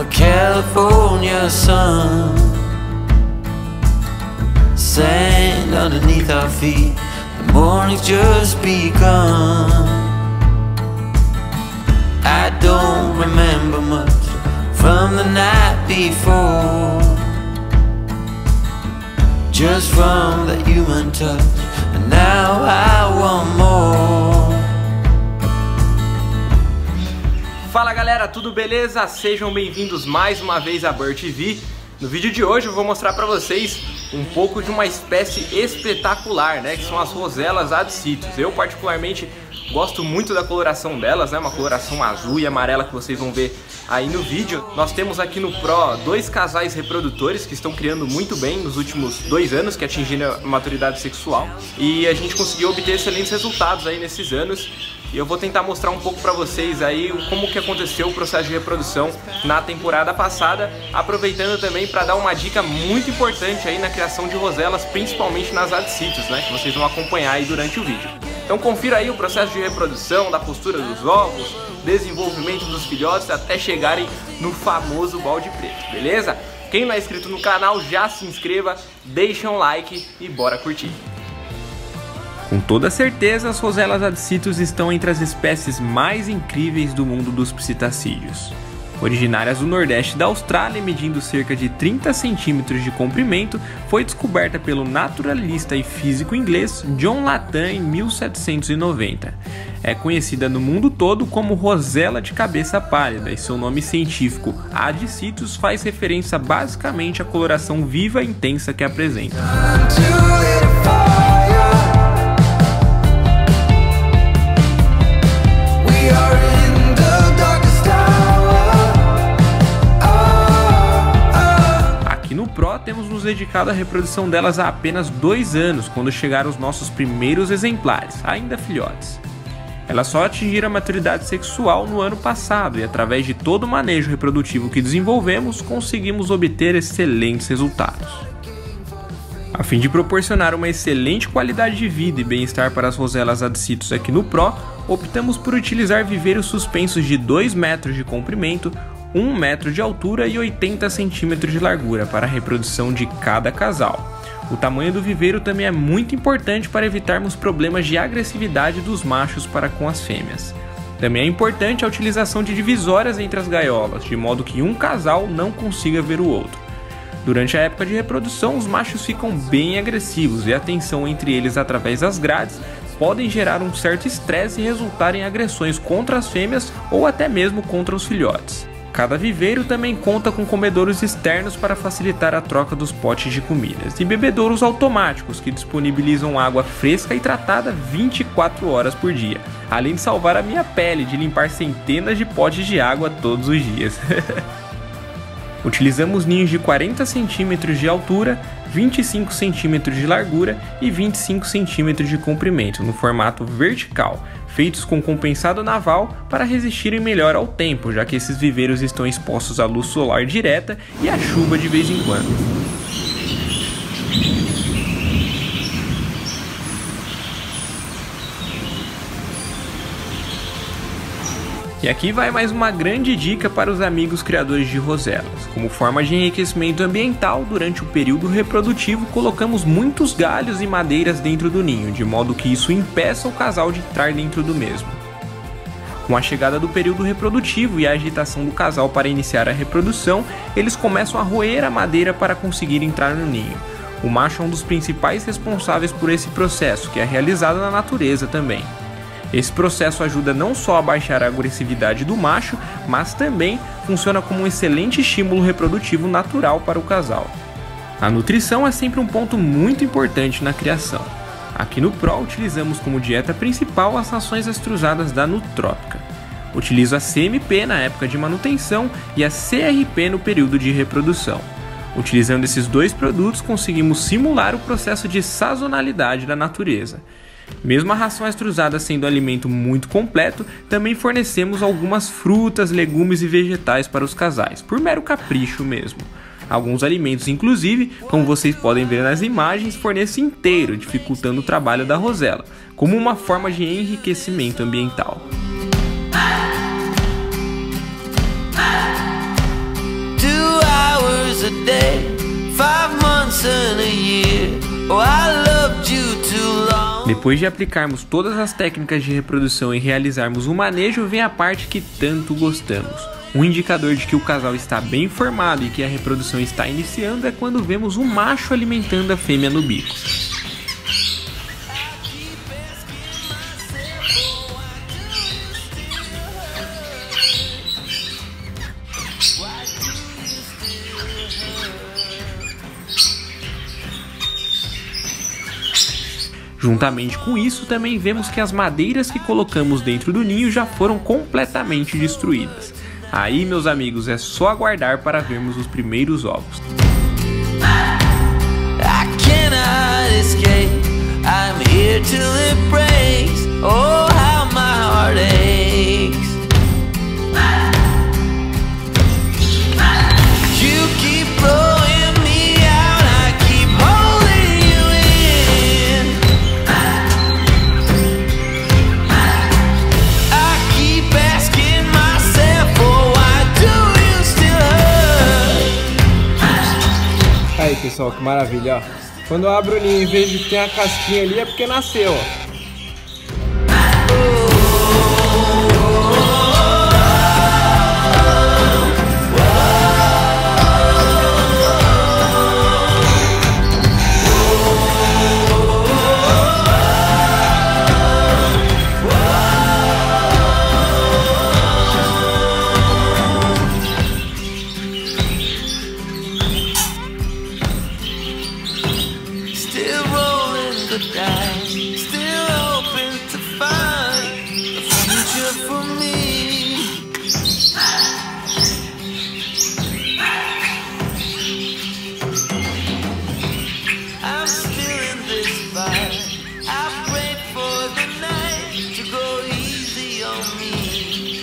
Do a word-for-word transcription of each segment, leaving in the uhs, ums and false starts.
California sun, sand underneath our feet, the morning's just begun. I don't remember much from the night before, just from the human touch, and now I want more. Fala galera, tudo beleza? Sejam bem-vindos mais uma vez a Bird T V. No vídeo de hoje eu vou mostrar para vocês um pouco de uma espécie espetacular, né? Que são as roselas adicitus. Eu particularmente gosto muito da coloração delas, né? Uma coloração azul e amarela que vocês vão ver aí no vídeo. Nós temos aqui no Pro dois casais reprodutores que estão criando muito bem nos últimos dois anos, que atingiram a maturidade sexual. E a gente conseguiu obter excelentes resultados aí nesses anos. E eu vou tentar mostrar um pouco para vocês aí como que aconteceu o processo de reprodução na temporada passada, aproveitando também para dar uma dica muito importante aí na criação de roselas, principalmente nas adicitus, né, que vocês vão acompanhar aí durante o vídeo. Então confira aí o processo de reprodução, da postura dos ovos, desenvolvimento dos filhotes até chegarem no famoso balde preto, beleza? Quem não é inscrito no canal já se inscreva, deixa um like e bora curtir! Com toda certeza, as roselas adicitus estão entre as espécies mais incríveis do mundo dos psitacídeos. Originárias do nordeste da Austrália, medindo cerca de trinta centímetros de comprimento, foi descoberta pelo naturalista e físico inglês John Latham em mil setecentos e noventa. É conhecida no mundo todo como rosela de cabeça pálida e seu nome científico adicitus faz referência basicamente à coloração viva e intensa que apresenta. Temos nos dedicado à reprodução delas há apenas dois anos, quando chegaram os nossos primeiros exemplares, ainda filhotes. Elas só atingiram a maturidade sexual no ano passado e, através de todo o manejo reprodutivo que desenvolvemos, conseguimos obter excelentes resultados. A fim de proporcionar uma excelente qualidade de vida e bem-estar para as roselas adicitus aqui no Pro, optamos por utilizar viveiros suspensos de dois metros de comprimento, um metro de altura e oitenta centímetros de largura para a reprodução de cada casal. O tamanho do viveiro também é muito importante para evitarmos problemas de agressividade dos machos para com as fêmeas. Também é importante a utilização de divisórias entre as gaiolas, de modo que um casal não consiga ver o outro. Durante a época de reprodução, os machos ficam bem agressivos e a tensão entre eles através das grades podem gerar um certo estresse e resultar em agressões contra as fêmeas ou até mesmo contra os filhotes. Cada viveiro também conta com comedouros externos para facilitar a troca dos potes de comidas e bebedouros automáticos que disponibilizam água fresca e tratada vinte e quatro horas por dia, além de salvar a minha pele de limpar centenas de potes de água todos os dias. Utilizamos ninhos de quarenta centímetros de altura, vinte e cinco centímetros de largura e vinte e cinco centímetros de comprimento no formato vertical, feitos com compensado naval para resistirem melhor ao tempo, já que esses viveiros estão expostos à luz solar direta e à chuva de vez em quando. E aqui vai mais uma grande dica para os amigos criadores de roselas. Como forma de enriquecimento ambiental, durante o período reprodutivo colocamos muitos galhos e madeiras dentro do ninho, de modo que isso impeça o casal de entrar dentro do mesmo. Com a chegada do período reprodutivo e a agitação do casal para iniciar a reprodução, eles começam a roer a madeira para conseguir entrar no ninho. O macho é um dos principais responsáveis por esse processo, que é realizado na natureza também. Esse processo ajuda não só a baixar a agressividade do macho, mas também funciona como um excelente estímulo reprodutivo natural para o casal. A nutrição é sempre um ponto muito importante na criação. Aqui no Pro utilizamos como dieta principal as rações extrusadas da Nutrópica. Utilizo a C M P na época de manutenção e a C R P no período de reprodução. Utilizando esses dois produtos conseguimos simular o processo de sazonalidade da natureza. Mesmo a ração extrusada sendo um alimento muito completo, também fornecemos algumas frutas, legumes e vegetais para os casais, por mero capricho mesmo. Alguns alimentos, inclusive, como vocês podem ver nas imagens, fornecem inteiro, dificultando o trabalho da rosela, como uma forma de enriquecimento ambiental. Oh, I loved you too long. Depois de aplicarmos todas as técnicas de reprodução e realizarmos o manejo, vem a parte que tanto gostamos. Um indicador de que o casal está bem formado e que a reprodução está iniciando é quando vemos o macho alimentando a fêmea no bico. Juntamente com isso, também vemos que as madeiras que colocamos dentro do ninho já foram completamente destruídas. Aí, meus amigos, é só aguardar para vermos os primeiros ovos. I cannot escape. I'm here till it breaks. Oh, how my heart aches. You keep blowing me out, I keep holding you in. I keep asking myself, oh, why do you still hurt? Aí pessoal, que maravilha, ó. Quando eu abro o ninho e vejo que tem a casquinha ali é porque nasceu, ó. Still rolling the dice, still hoping to find a future for me. I'm still in this fight. I prayed for the night to go easy on me.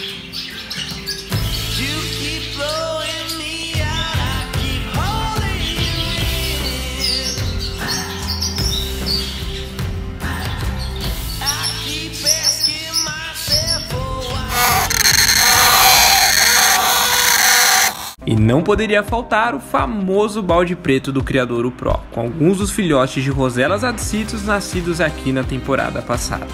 You keep blowing me out, I keep holding you in. I keep asking myself, oh, why? E não poderia faltar o famoso balde preto do criador o Pro, com alguns dos filhotes de Rosellas adicitus nascidos aqui na temporada passada.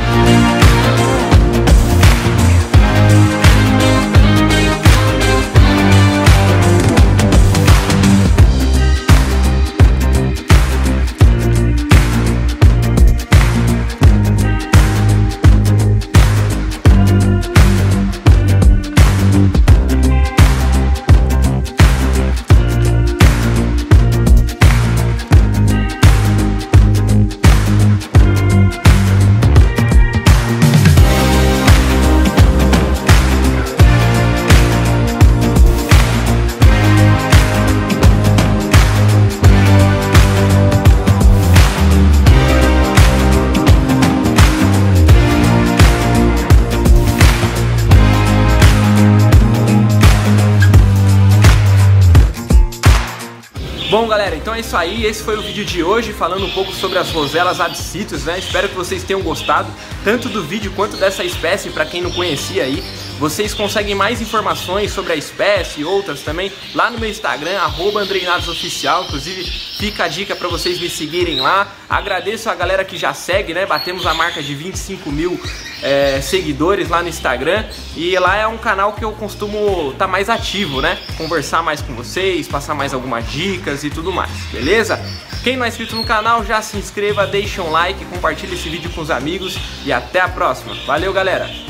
Bom, galera, então é isso aí, esse foi o vídeo de hoje, falando um pouco sobre as Rosellas adicitus, né? Espero que vocês tenham gostado, tanto do vídeo quanto dessa espécie, para quem não conhecia aí. Vocês conseguem mais informações sobre a espécie e outras também lá no meu Instagram, arroba andreinadsoficial. Inclusive, fica a dica para vocês me seguirem lá. Agradeço a galera que já segue, né? Batemos a marca de vinte e cinco mil é, seguidores lá no Instagram. E lá é um canal que eu costumo estar tá mais ativo, né? Conversar mais com vocês, passar mais algumas dicas e tudo mais, beleza? Quem não é inscrito no canal, já se inscreva, deixa um like, compartilha esse vídeo com os amigos e até a próxima. Valeu, galera!